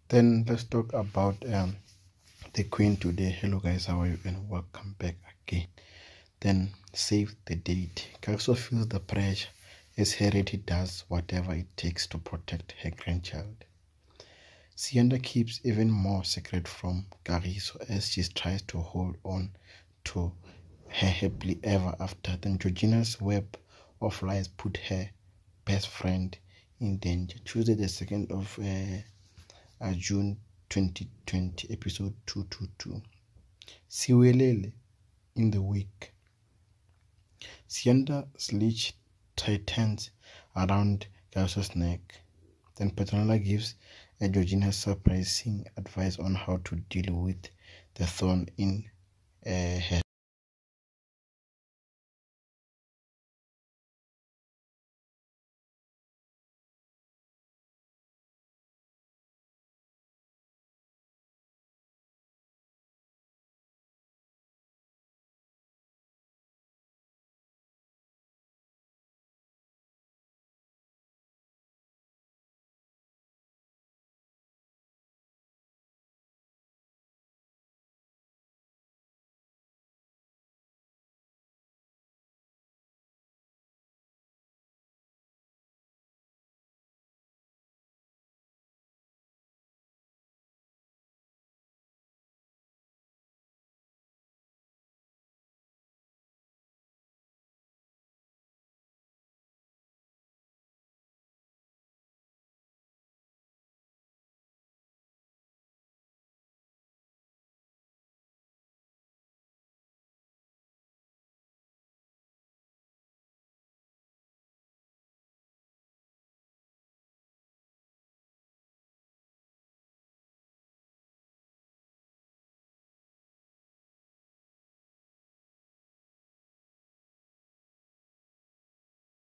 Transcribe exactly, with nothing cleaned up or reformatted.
Then let's talk about um the queen today. Hello guys, how are you and welcome back again. Then save the date. Calypso feels the pressure as Harriet does whatever it takes to protect her grandchild. Sienda keeps even more secret from Carrizo as she tries to hold on to her happily ever after. Then Georgina's web of lies put her best friend in danger. Tuesday the second of uh, uh, June twenty twenty, episode two twenty-two. Siwelele in the week. Sienda sledge tightens around Calypso's neck. Then Petronella gives uh, Georgina surprising advice on how to deal with the thorn in uh, her